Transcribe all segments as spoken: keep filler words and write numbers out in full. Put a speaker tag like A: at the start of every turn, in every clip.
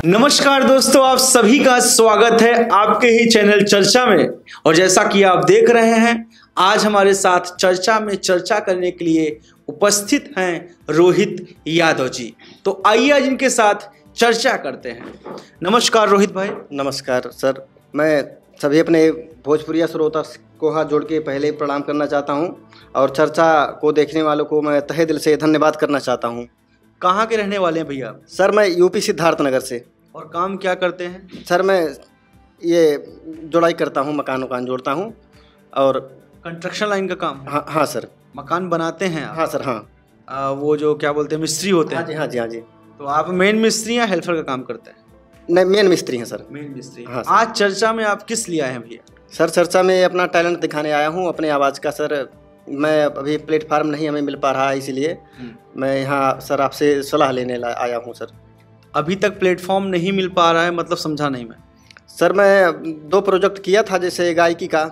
A: नमस्कार दोस्तों, आप सभी का स्वागत है आपके ही चैनल चर्चा में। और जैसा कि आप देख रहे हैं, आज हमारे साथ चर्चा में चर्चा करने के लिए उपस्थित हैं रोहित यादव जी। तो आइए आज इनके साथ चर्चा करते हैं। नमस्कार रोहित भाई।
B: नमस्कार सर। मैं सभी अपने भोजपुरिया श्रोता को हाथ जोड़ के पहले प्रणाम करना चाहता हूं और चर्चा को देखने वालों को मैं तहे दिल से धन्यवाद करना चाहता हूं।
A: कहाँ के रहने वाले हैं भैया?
B: सर मैं यूपी सिद्धार्थ नगर से।
A: और काम क्या करते हैं?
B: सर मैं ये जुड़ाई करता हूं, मकान वकान जोड़ता हूं और
A: कंस्ट्रक्शन लाइन का काम?
B: हाँ हाँ सर।
A: मकान बनाते हैं आप?
B: हाँ सर। हाँ
A: आ, वो जो क्या बोलते हैं मिस्त्री होते हैं?
B: हाँ जी हाँ जी हाँ जी।
A: तो आप मेन मिस्त्री या हेल्पर का काम करते हैं?
B: नहीं, मेन मिस्त्री हैं सर।
A: मेन मिस्त्री।
B: हाँ।
A: आज चर्चा में आप किस लिए आए हैं भैया?
B: सर चर्चा में अपना टैलेंट दिखाने आया हूँ, अपने आवाज़ का। सर मैं अभी प्लेटफार्म नहीं हमें मिल पा रहा है, इसीलिए मैं यहाँ सर आपसे सलाह लेने आया हूँ सर।
A: अभी तक प्लेटफॉर्म नहीं मिल पा रहा है मतलब समझा नहीं मैं।
B: सर मैं दो प्रोजेक्ट किया था, जैसे गायकी का,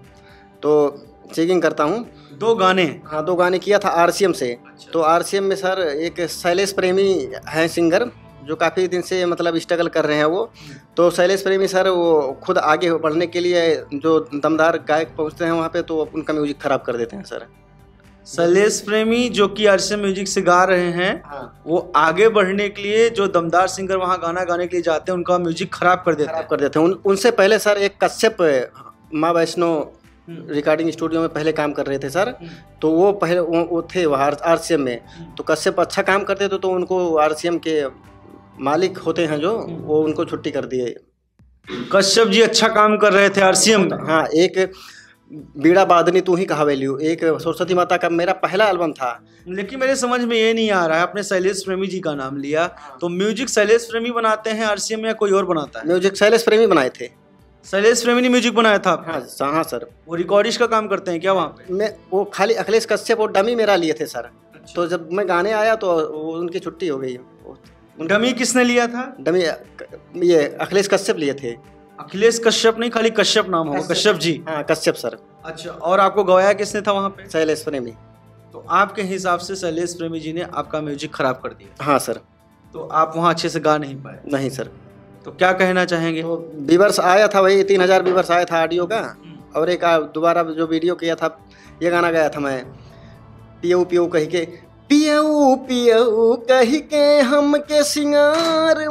B: तो सिंगिंग करता हूँ।
A: दो गाने?
B: हाँ, दो गाने किया था आरसीएम से।
A: अच्छा।
B: तो आरसीएम में सर एक शैलेश प्रेमी हैं सिंगर, जो काफ़ी दिन से मतलब स्ट्रगल कर रहे हैं वो। तो शैलेश प्रेमी सर वो खुद आगे बढ़ने के लिए जो दमदार गायक पहुँचते हैं वहाँ पे, तो उनका म्यूजिक ख़राब कर देते हैं सर।
A: शैलेश प्रेमी जो कि आरसीएम म्यूजिक से गा रहे हैं,
B: हाँ,
A: वो आगे बढ़ने के लिए जो दमदार सिंगर वहाँ गाना गाने के लिए जाते हैं उनका म्यूजिक खराब कर देते
B: खराब
A: हैं।
B: कर देते हैं। उन, उनसे पहले सर एक कश्यप माँ वैष्णो रिकॉर्डिंग स्टूडियो में पहले काम कर रहे थे सर। तो वो पहले वो, वो थे वहाँ आरसीएम में। तो कश्यप अच्छा काम करते थे, तो उनको आरसीएम के मालिक होते हैं जो, वो उनको छुट्टी कर दिए।
A: कश्यप जी अच्छा काम कर रहे थे आरसीएम में?
B: हाँ, एक बीड़ा बादनी तू ही कहावेलियो, एक सरस्वती माता का मेरा पहला एल्बम था।
A: लेकिन मेरे समझ में ये नहीं आ रहा है, आपने शैलेश प्रेमी जी का नाम लिया, तो म्यूजिक शैलेश प्रेमी बनाते हैं आरसीएम में या कोई और बनाता है?
B: म्यूजिक शैलेश प्रेमी बनाए थे।
A: शैलेश प्रेमी ने म्यूजिक बनाया था?
B: हाँ हाँ सर।
A: वो रिकॉर्डिस्ट का काम करते हैं क्या वहाँ पे?
B: मैं वो खाली अखिलेश कश्यप और डमी मेरा लिए थे सर। तो जब मैं गाने आया तो उनकी छुट्टी हो गई।
A: डमी किसने लिया था?
B: डमी ये अखिलेश कश्यप लिए थे।
A: अखिलेश कश्यप नहीं, खाली कश्यप नाम होगा? कश्यप जी।
B: हाँ, कश्यप सर।
A: अच्छा, और आपको गवाया किसने था वहाँ पे?
B: शैलेश प्रेमी।
A: तो आपके हिसाब से शैलेश प्रेमी जी ने आपका म्यूजिक खराब कर दिया?
B: हाँ सर।
A: तो आप वहाँ अच्छे से गा नहीं पाए?
B: नहीं सर।
A: तो क्या कहना चाहेंगे?
B: तो व्यूअर्स आया था, वही तीन हजार व्यूअर्स आया था ऑडियो का। और एक दोबारा जो वीडियो किया था, ये गाना गाया था मैं, पियऊ पियऊ कही के, पियऊ पियऊ कही के हम के सिंगार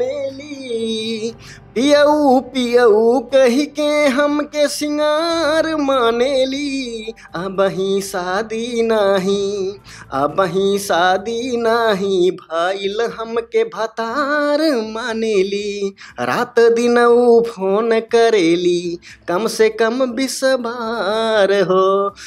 B: मानेली, पियऊ पियऊ कही के हम के सिंगार मानेली, अबही शादी नाही, अबही शादी नाही, भाईल हम के भतार मानेली, रात दिन ऊ फोन करेली, कम से कम बीस बार हो,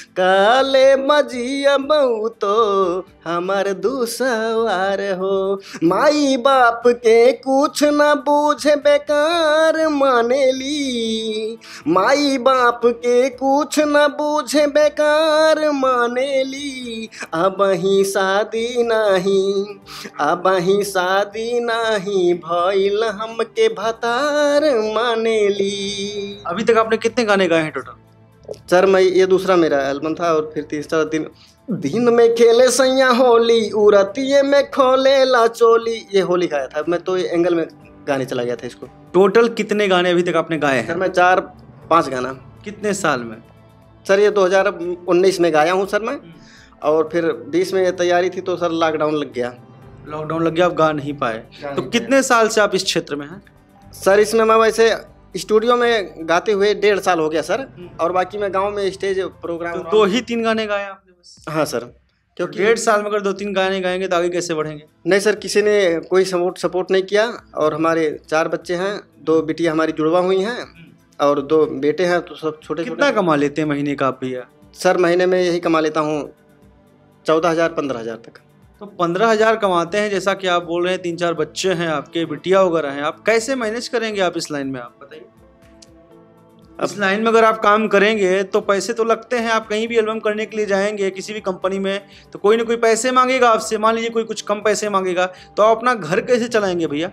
B: काले मजिया बहु तो हमार दूसवार हो, माई बाप के कुछ न बूझे बेकार मानेली, माई बाप के कुछ न बूझे बेकार मानेली, अबही शादी नाही, अबही शादी नाही, भइल हमके भतार मानेली।
A: अभी तक आपने कितने गाने गाए हैं टोटल?
B: सर मैं ये दूसरा मेरा एल्बम था, और फिर तीसरा दिन दिन में खेले सैया होली, उरतिये में खोले ला चोली, ये होली गाया था मैं। तो ये एंगल में गाने चला गया था इसको।
A: टोटल कितने गाने अभी तक आपने गाए हैं?
B: सर मैं चार पांच गाना।
A: कितने साल में?
B: सर ये दो हज़ार उन्नीस में गाया हूँ सर मैं, और फिर बीस में तैयारी थी तो सर लॉकडाउन लग गया।
A: लॉकडाउन लग गया, आप गा नहीं पाए। तो कितने साल से आप इस क्षेत्र में हैं?
B: सर इसमें मैं वैसे स्टूडियो में गाते हुए डेढ़ साल हो गया सर, और बाकी मैं गाँव में स्टेज प्रोग्राम।
A: तो दो ही तीन गाने गाए आपने बस?
B: हाँ सर। क्योंकि
A: डेढ़ साल में अगर दो तीन गाने गाएंगे तो आगे कैसे बढ़ेंगे?
B: नहीं सर, किसी ने कोई सपोर्ट सपोर्ट नहीं किया। और हमारे चार बच्चे हैं, दो बिटिया हमारी जुड़वा हुई हैं और दो बेटे हैं, तो सब छोटे।
A: कितना कमा लेते हैं महीने का आप भैया?
B: सर महीने में यही कमा लेता हूँ चौदह हज़ार पंद्रह हज़ार तक।
A: तो पंद्रह हज़ार कमाते हैं, जैसा कि आप बोल रहे हैं तीन चार बच्चे हैं आपके, बिटिया वगैरह हैं, आप कैसे मैनेज करेंगे आप इस लाइन में? आप बताइए। इस लाइन में अगर आप काम करेंगे तो पैसे तो लगते हैं। आप कहीं भी एल्बम करने के लिए जाएंगे किसी भी कंपनी में, तो कोई ना कोई पैसे मांगेगा आपसे। मान लीजिए कोई कुछ कम पैसे मांगेगा, तो आप अपना घर कैसे चलाएंगे भैया?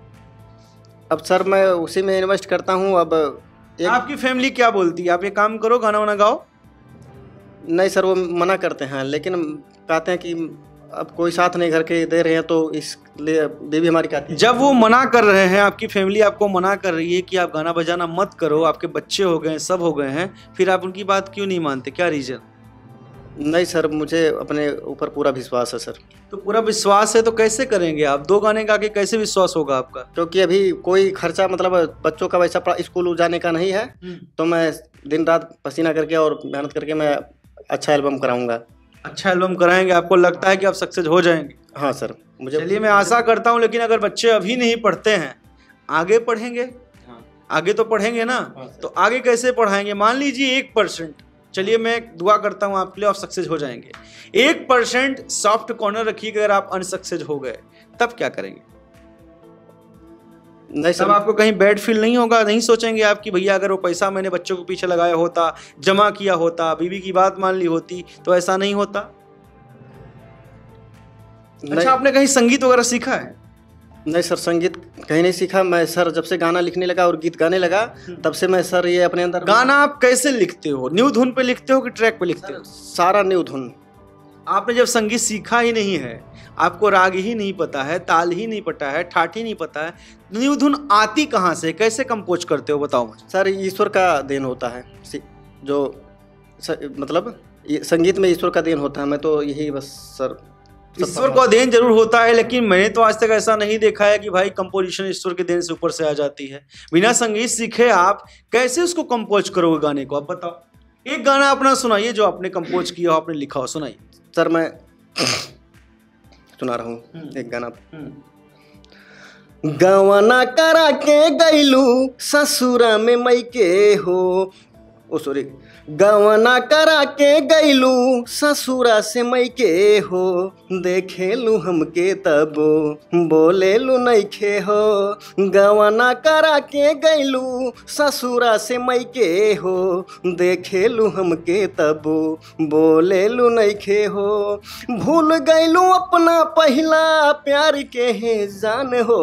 B: अब सर मैं उसी में इन्वेस्ट करता हूँ। अब एक...
A: आपकी फैमिली क्या बोलती है? आप ये काम करो, गाना वाना गाओ?
B: नहीं सर, वो मना करते हैं, लेकिन कहते हैं कि अब कोई साथ नहीं घर के दे रहे हैं तो इसलिए बीवी हमारी कहती है।
A: जब वो मना कर रहे हैं, आपकी फैमिली आपको मना कर रही है कि आप गाना बजाना मत करो, आपके बच्चे हो गए, सब हो गए हैं, फिर आप उनकी बात क्यों नहीं मानते? क्या रीजन?
B: नहीं सर, मुझे अपने ऊपर पूरा विश्वास है सर।
A: तो पूरा विश्वास है तो कैसे करेंगे आप? दो गाने गा के कैसे विश्वास होगा आपका?
B: क्योंकि अभी कोई खर्चा मतलब बच्चों का वैसा स्कूल जाने का नहीं है, तो मैं दिन रात पसीना करके और मेहनत करके मैं अच्छा एल्बम कराऊंगा।
A: अच्छा एल्बम कराएंगे? आपको लगता है कि आप सक्सेस हो जाएंगे?
B: हाँ सर, मुझे
A: चलिए मैं आशा करता हूँ। लेकिन अगर बच्चे अभी नहीं पढ़ते हैं, आगे पढ़ेंगे? हाँ। आगे तो पढ़ेंगे ना। हाँ, तो आगे कैसे पढ़ाएंगे? मान लीजिए एक परसेंट, चलिए मैं दुआ करता हूँ आपके लिए, आप सक्सेस हो जाएंगे। एक परसेंट सॉफ्ट कॉर्नर रखिएगा, अगर आप अनसक्सेस हो गए तब क्या करेंगे?
B: नहीं सर,
A: तब आपको कहीं बैड फील नहीं होगा? नहीं सोचेंगे आप कि भैया अगर वो पैसा मैंने बच्चों के पीछे लगाया होता, जमा किया होता, बीवी की बात मान ली होती तो ऐसा नहीं होता? अच्छा, आपने कहीं संगीत वगैरह सीखा है?
B: नहीं सर, संगीत कहीं नहीं सीखा मैं सर। जब से गाना लिखने लगा और गीत गाने लगा तब से मैं सर ये अपने अंदर।
A: गाना आप कैसे लिखते हो? न्यू धुन पे लिखते हो कि ट्रैक पे लिखते हो?
B: सारा न्यू धुन।
A: आपने जब संगीत सीखा ही नहीं है, आपको राग ही नहीं पता है, ताल ही नहीं पता है, ठाठ ही नहीं पता है, न्यू धुन आती कहाँ से? कैसे कंपोज करते हो बताओ मुझे।
B: सर ईश्वर का देन होता है, जो सर, मतलब संगीत में ईश्वर का देन होता है। मैं तो यही बस सर,
A: ईश्वर का देन जरूर होता है, लेकिन मैंने तो आज तक ऐसा नहीं देखा है कि भाई कंपोजिशन ईश्वर के देन से ऊपर से आ जाती है। बिना संगीत सीखे आप कैसे उसको कंपोज करोगे गाने को? आप बताओ, एक गाना अपना सुनाइए जो आपने कंपोज किया हो, आपने लिखा हो, सुनाइए।
B: सर मैं सुना रहा हूँ एक गाना। गवाना करा के गैलू ससुरा में मई के हो, ओ सॉरी, गवना करा के गैलू ससुरा से मई के हो, देखेलू हमके तब बोलेलू नइखे हो। गवना करा के गैलू ससुरा से मई के हो, देखेलू हमके तब बोलेलू नइखे हो। भूल गैलू अपना पहला प्यार के है जान हो,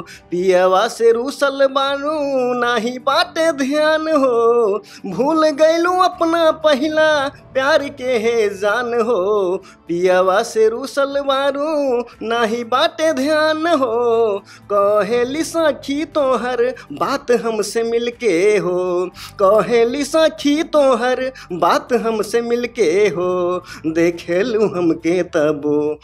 B: पियवा से रूसल बानू नाही बाटे ध्यान हो। भूल गैलू अपना पहला प्यार के है जान हो, पियवा से रूसल बारू नाही बाटे ध्यान हो। कहेली सखी तोहर बात हमसे मिलके हो, कहेली सखी तोहर बात हमसे मिलके हो, देखेलू हमके तब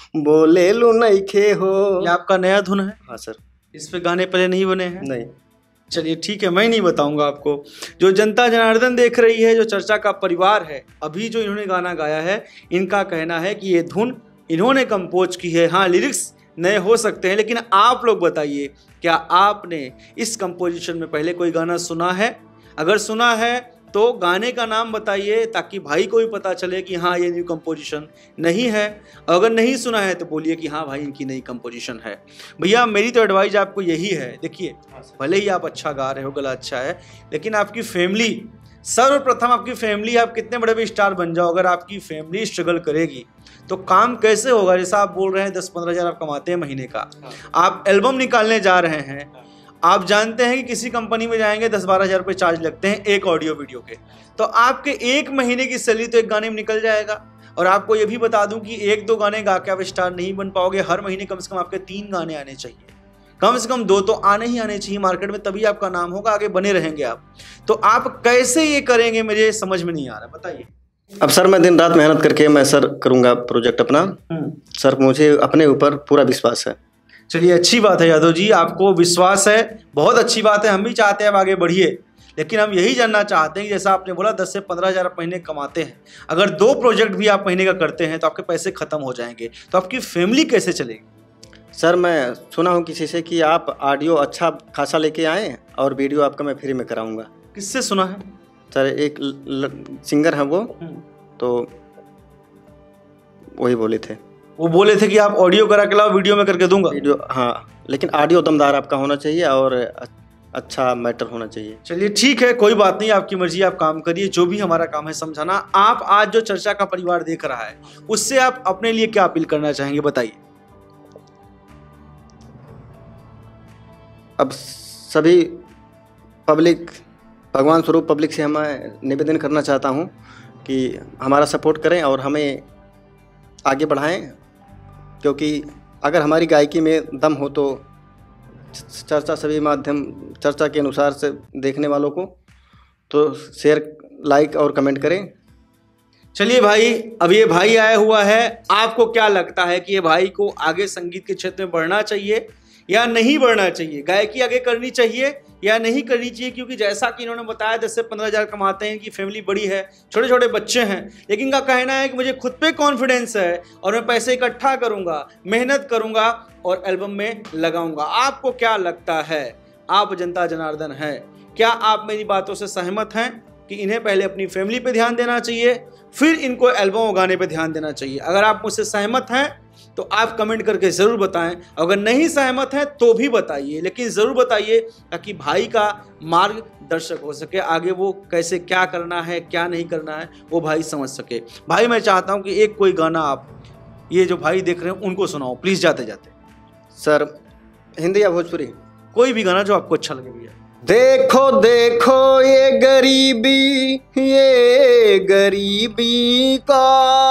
B: बोलेलू नइखे हो।
A: ये आपका नया धुन है?
B: हाँ सर।
A: इस पे गाने पहले नहीं बने हैं?
B: नहीं।
A: चलिए ठीक है, मैं नहीं बताऊंगा आपको। जो जनता जनार्दन देख रही है, जो चर्चा का परिवार है, अभी जो इन्होंने गाना गाया है, इनका कहना है कि ये धुन इन्होंने कंपोज की है। हाँ, लिरिक्स नए हो सकते हैं, लेकिन आप लोग बताइए, क्या आपने इस कंपोजिशन में पहले कोई गाना सुना है? अगर सुना है तो गाने का नाम बताइए, ताकि भाई को भी पता चले कि हाँ ये न्यू कंपोजिशन नहीं है। अगर नहीं सुना है तो बोलिए कि हाँ भाई इनकी नई कंपोजिशन है। भैया मेरी तो एडवाइस आपको यही है, देखिए भले ही आप अच्छा गा रहे हो, गला अच्छा है, लेकिन आपकी फैमिली, सर्वप्रथम आपकी फैमिली, आप कितने बड़े भी स्टार बन जाओ, अगर आपकी फैमिली स्ट्रगल करेगी तो काम कैसे होगा? जैसा आप बोल रहे हैं दस पंद्रह हज़ार आप कमाते हैं महीने का, आप एल्बम निकालने जा रहे हैं, आप जानते हैं कि किसी कंपनी में जाएंगे दस बारह हज़ार रुपये चार्ज लगते हैं एक ऑडियो वीडियो के, तो आपके एक महीने की सैलरी तो एक गाने में निकल जाएगा। और आपको ये भी बता दूं कि एक दो गाने गा के आप स्टार नहीं बन पाओगे, हर महीने कम से कम आपके तीन गाने आने चाहिए, कम से कम दो तो आने ही आने चाहिए मार्केट में, तभी आपका नाम होगा, आगे बने रहेंगे आप। तो आप कैसे ये करेंगे मुझे समझ में नहीं आ रहा, बताइए।
B: अब सर मैं दिन रात मेहनत करके मैं सर करूँगा प्रोजेक्ट अपना। सर मुझे अपने ऊपर पूरा विश्वास है।
A: चलिए अच्छी बात है यादव जी, आपको विश्वास है, बहुत अच्छी बात है। हम भी चाहते हैं आप आगे बढ़िए, लेकिन हम यही जानना चाहते हैं कि जैसा आपने बोला दस से पंद्रह हज़ार आप महीने कमाते हैं, अगर दो प्रोजेक्ट भी आप महीने का करते हैं तो आपके पैसे खत्म हो जाएंगे, तो आपकी फैमिली कैसे चलेगी? सर
B: मैं सुना हूँ किसी से कि आप ऑडियो अच्छा खासा लेके आए और वीडियो आपका मैं फ्री में कराऊंगा।
A: किससे सुना है?
B: सर एक ल, ल, सिंगर है वो, तो वही बोले थे।
A: वो बोले थे कि आप ऑडियो करा के लाओ, वीडियो में करके दूंगा।
B: वीडियो, हाँ, लेकिन ऑडियो दमदार आपका होना चाहिए और अच्छा मैटर होना चाहिए।
A: चलिए ठीक है, कोई बात नहीं, आपकी मर्जी, आप काम करिए, जो भी हमारा काम है समझाना। आप आज जो चर्चा का परिवार देख रहा है उससे आप अपने लिए क्या अपील करना चाहेंगे, बताइए।
B: अब सभी पब्लिक, भगवान स्वरूप पब्लिक से मैं निवेदन करना चाहता हूँ कि हमारा सपोर्ट करें और हमें आगे बढ़ाएं क्योंकि अगर हमारी गायकी में दम हो तो चर्चा सभी माध्यम चर्चा के अनुसार से देखने वालों को तो शेयर, लाइक और कमेंट करें।
A: चलिए भाई, अब ये भाई आया हुआ है, आपको क्या लगता है कि ये भाई को आगे संगीत के क्षेत्र में बढ़ना चाहिए या नहीं बढ़ना चाहिए? गायकी आगे करनी चाहिए या नहीं करनी चाहिए? क्योंकि जैसा कि इन्होंने बताया दस से पंद्रह हजार कमाते हैं, इनकी फैमिली बड़ी है, छोटे छोटे बच्चे हैं, लेकिन इनका कहना है कि मुझे खुद पे कॉन्फिडेंस है और मैं पैसे इकट्ठा करूंगा, मेहनत करूंगा और एल्बम में लगाऊंगा। आपको क्या लगता है? आप जनता जनार्दन है, क्या आप मेरी बातों से सहमत हैं कि इन्हें पहले अपनी फैमिली पे ध्यान देना चाहिए, फिर इनको एल्बम उगाने पे ध्यान देना चाहिए? अगर आप मुझसे सहमत हैं तो आप कमेंट करके ज़रूर बताएं, अगर नहीं सहमत हैं तो भी बताइए, लेकिन ज़रूर बताइए ताकि भाई का मार्गदर्शक हो सके, आगे वो कैसे क्या करना है क्या नहीं करना है वो भाई समझ सके। भाई मैं चाहता हूं कि एक कोई गाना आप ये जो भाई देख रहे हैं उनको सुनाओ प्लीज़ जाते जाते।
B: सर हिंदी या भोजपुरी?
A: कोई भी गाना जो आपको अच्छा लगे भैया।
B: देखो देखो ये गरीबी, ये गरीबी का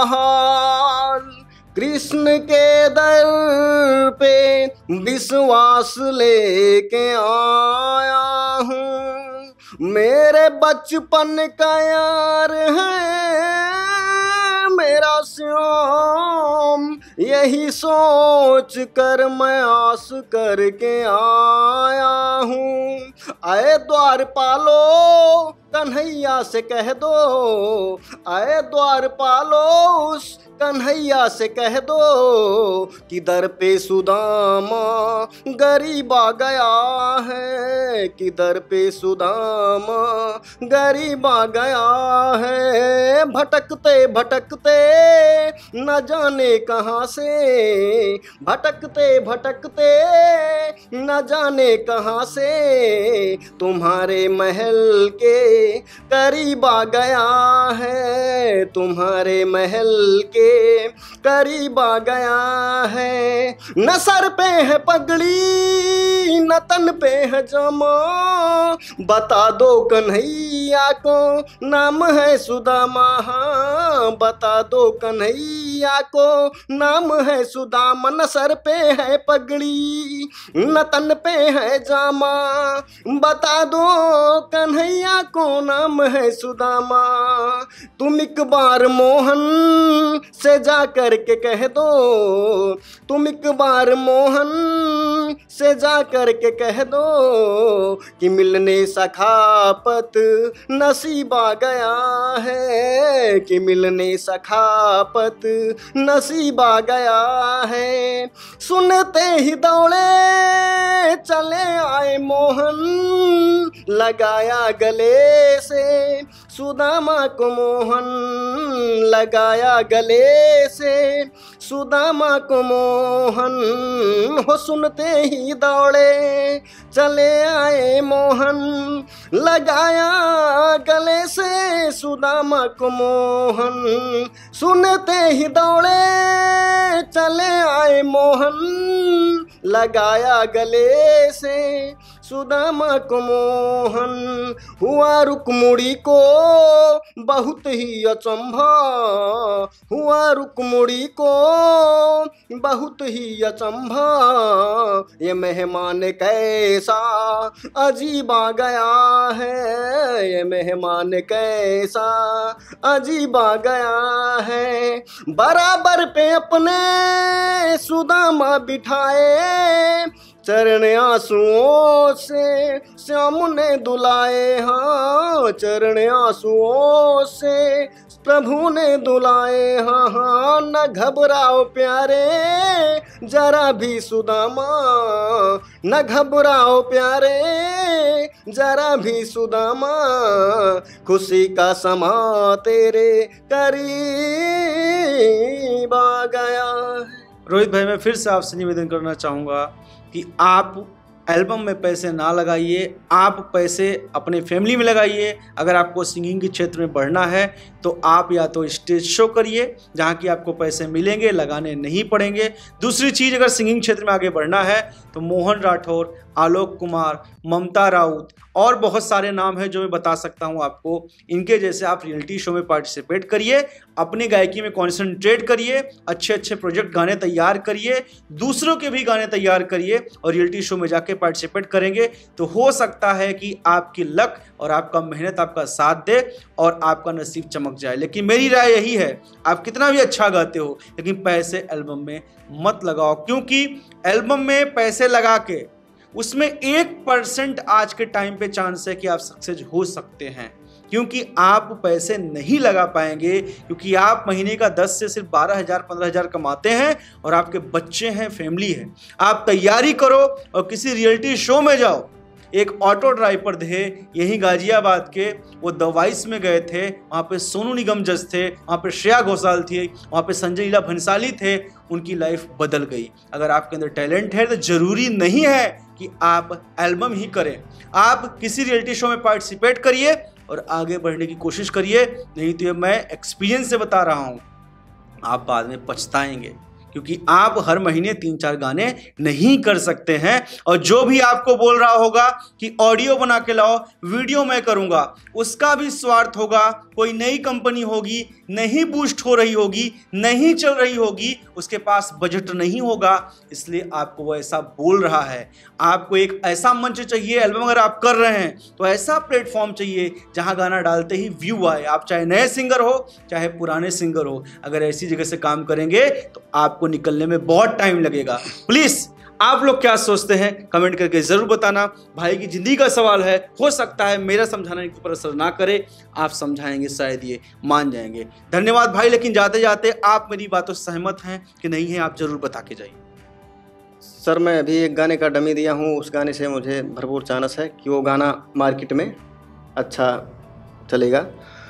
B: हाल, कृष्ण के दर पे विश्वास लेके आया हूँ, मेरे बचपन का यार है मेरा श्याम, यही सोच कर मैं आस करके आया हूँ। आए द्वार पालो कन्हैया से कह दो, आए द्वार पालो उस कन्हैया से कह दो कि दर पे सुदामा गरीब आ गया है, कि दर पे सुदामा गरीब आ गया है। भटकते भटकते न जाने कहाँ से, भटकते भटकते न जाने कहाँ से तुम्हारे महल के करीब आ गया है, तुम्हारे महल के करीब आ गया है। न सर पे है पगड़ी न तन पे है जमा, बता दो कन्हैया को नाम है सुदामा, बता दो कन्हैया को नाम है सुदामा। न सर पे है पगड़ी न तन पे है जामा, बता दो कन्हैया को नाम है सुदामा। तुम एक बार मोहन से जा कर के कह दो, तुम एक बार मोहन से जा कर के कह दो कि मिलने सखापत नसीब आ गया है, कि मिलने सखापत नसीब आ गया है। सुनते ही दौड़े चले आए मोहन, लगाया गले से सुदामा को मोहन, लगाया गले से सुदामा को मोहन। हो सुनते ही दौड़े चले आए मोहन, लगाया गले से सुदामा को मोहन। सुनते ही दौड़े चले आए मोहन, लगाया गले से सुदामा को मोहन। हुआ रुक्मुड़ी को बहुत ही अचंभा, हुआ रुक्मुड़ी को बहुत ही अचंभा, ये मेहमान कैसा अजीब आ गया है, ये मेहमान कैसा अजीब आ गया है। बराबर पे अपने सुदामा बिठाए, चरण आंसुओं से श्याम ने दुलाए, हाँ चरण आंसुओं से प्रभु ने दुलाए, हाँ हाँ। न घबराओ प्यारे जरा भी सुदामा, न घबराओ प्यारे जरा भी सुदामा, खुशी का समा तेरे करीब आ गया।
A: रोहित भाई मैं फिर से आपसे निवेदन करना चाहूँगा कि आप एल्बम में पैसे ना लगाइए, आप पैसे अपने फैमिली में लगाइए। अगर आपको सिंगिंग के क्षेत्र में बढ़ना है तो आप या तो स्टेज शो करिए जहाँ की आपको पैसे मिलेंगे, लगाने नहीं पड़ेंगे। दूसरी चीज़, अगर सिंगिंग क्षेत्र में आगे बढ़ना है तो मोहन राठौर, आलोक कुमार, ममता राउत और बहुत सारे नाम हैं जो मैं बता सकता हूं आपको। इनके जैसे आप रियलिटी शो में पार्टिसिपेट करिए, अपनी गायकी में कॉन्सेंट्रेट करिए, अच्छे अच्छे प्रोजेक्ट गाने तैयार करिए, दूसरों के भी गाने तैयार करिए और रियलिटी शो में जाके पार्टिसिपेट करेंगे तो हो सकता है कि आपकी लक और आपका मेहनत आपका साथ दे और आपका नसीब चमक जाए। लेकिन मेरी राय यही है, आप कितना भी अच्छा गाते हो लेकिन पैसे एल्बम में मत लगाओ, क्योंकि एल्बम में पैसे लगा के उसमें एक परसेंट आज के टाइम पे चांस है कि आप सक्सेस हो सकते हैं, क्योंकि आप पैसे नहीं लगा पाएंगे, क्योंकि आप महीने का दस से सिर्फ बारह हजार पंद्रह हजार कमाते हैं और आपके बच्चे हैं, फैमिली है। आप तैयारी करो और किसी रियलिटी शो में जाओ। एक ऑटो ड्राइवर थे यहीं गाजियाबाद के, वो द वॉइस में गए थे, वहाँ पे सोनू निगम जज थे, वहाँ पे श्रेया घोषाल थी, वहाँ पे संजय लीला भंसाली थे, उनकी लाइफ बदल गई। अगर आपके अंदर टैलेंट है तो जरूरी नहीं है कि आप एल्बम ही करें, आप किसी रियलिटी शो में पार्टिसिपेट करिए और आगे बढ़ने की कोशिश करिए। नहीं तो मैं एक्सपीरियंस से बता रहा हूँ, आप बाद में पछताएंगे, क्योंकि आप हर महीने तीन चार गाने नहीं कर सकते हैं। और जो भी आपको बोल रहा होगा कि ऑडियो बना के लाओ, वीडियो मैं करूंगा, उसका भी स्वार्थ होगा। कोई नई कंपनी होगी, नहीं बूस्ट हो रही होगी, नहीं चल रही होगी, उसके पास बजट नहीं होगा, इसलिए आपको वो ऐसा बोल रहा है। आपको एक ऐसा मंच चाहिए, एल्बम अगर आप कर रहे हैं तो ऐसा प्लेटफॉर्म चाहिए जहां गाना डालते ही व्यू आए। आप चाहे नए सिंगर हो चाहे पुराने सिंगर हो, अगर ऐसी जगह से काम करेंगे तो आपको निकलने में बहुत टाइम लगेगा। प्लीज आप लोग क्या सोचते हैं कमेंट करके जरूर बताना। भाई की जिंदगी का सवाल है, हो सकता है मेरा समझाना इनके ऊपर असर ना करे, आप समझाएंगे शायद ये मान जाएंगे। धन्यवाद भाई, लेकिन जाते जाते आप मेरी बातों से सहमत हैं कि नहीं है, आप जरूर बता के जाइए।
B: सर मैं अभी एक गाने का डमी दिया हूँ, उस गाने से मुझे भरपूर चांस है कि वो गाना मार्केट में अच्छा चलेगा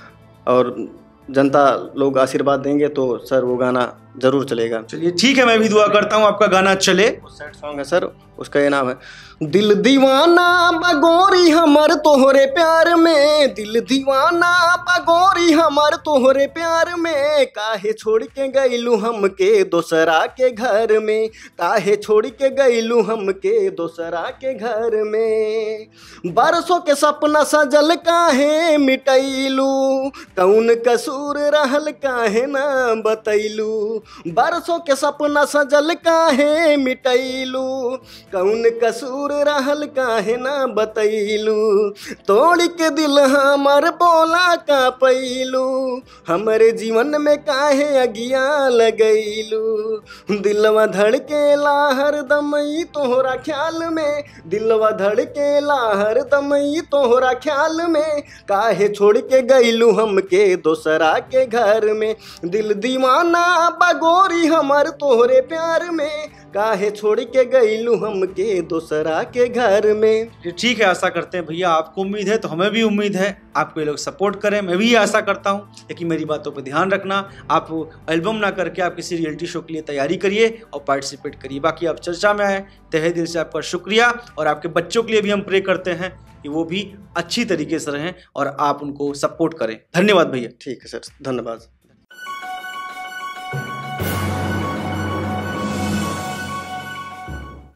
B: और जनता लोग आशीर्वाद देंगे तो सर वो गाना जरूर चलेगा।
A: चलिए ठीक है, मैं भी दुआ करता हूँ आपका गाना चले।
B: सैड सॉन्ग है सर, उसका ये नाम है दिल दीवाना बगोरी हमर तोहरे प्यार में, दिल दीवाना बगोरी हमर तोहरे प्यार में, काहे छोड़ के गईलू हमके दोसरा के घर में, काहे छोड़ के गईलू हमके दोसरा के घर में, बरसों के सपना सजल काहे मिटैलू, कौन कसूर रहल काहे ना बतैलू, बरसों के सपना सजल काहे मिटैलू, कौन कसूर रहल काहे ना बतैलू, तोड़ के दिल हमर बोला का पैलू, हमरे जीवन में काहे अगिया लगैलू, दिलवा धड़केला हरदम ई तोहरा ख्याल में, दिलवा धड़केला हरदम ई तोहरा ख्याल में, काहे छोड़ के गईलू हमके दोसरा के घर में, दिल दीवाना बगोरी हमर तोहरे प्यार में, काहे छोड़ के गईलू हमके दोसरा के घर में।
A: ठीक है, आशा करते हैं भैया आपको उम्मीद है तो हमें भी उम्मीद है आपको ये लोग सपोर्ट करें, मैं भी आशा करता हूं। लेकिन मेरी बातों पे ध्यान रखना, आप एल्बम ना करके आप किसी रियलिटी शो के लिए तैयारी करिए और पार्टिसिपेट करिए। बाकी आप चर्चा में आए, तहे दिल से आपका शुक्रिया। और आपके बच्चों के लिए भी हम प्रे करते हैं कि वो भी अच्छी तरीके से रहें और आप उनको सपोर्ट करें। धन्यवाद भैया।
B: ठीक है सर, धन्यवाद।